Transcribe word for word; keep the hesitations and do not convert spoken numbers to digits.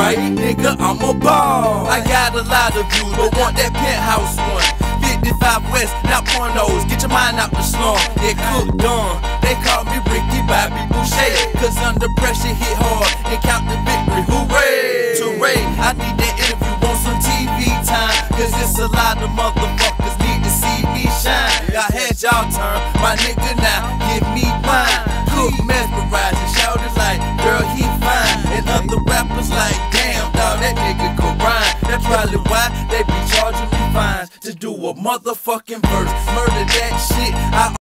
right, nigga, I'm a ball. I got a lot of views, but want that penthouse one. fifty-five West, not pornos, get your mind out the slum. Yeah, Cook done, they call me Ricky Bobby Boucher, cause under pressure hit hard and count the victory. Hooray, hooray, I need that interview, want some T V time, cause it's a lot of motherfuckers need to see me shine. I had y'all turn, my nigga now, give me mine. Cook mesmerizing, shouted like, girl he fine. And other rappers like, damn dawg, that nigga could rhyme. That's probably why they be charging me fines to do a motherfucking verse. Murder that shit, I